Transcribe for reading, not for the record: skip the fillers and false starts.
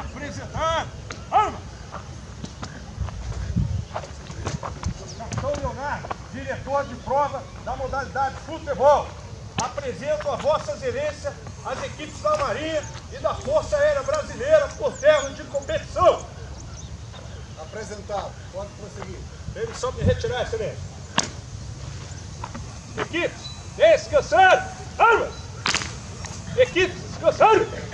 Apresentando. Arma! Capitão Leonardo, diretor de prova da modalidade futebol. Apresento a Vossa Excelência as equipes da Marinha e da Força Aérea Brasileira por termos de competição. Apresentado. Pode prosseguir. Permissão de retirar, Excelência. Equipes, descansando. Armas! Equipes, descansando.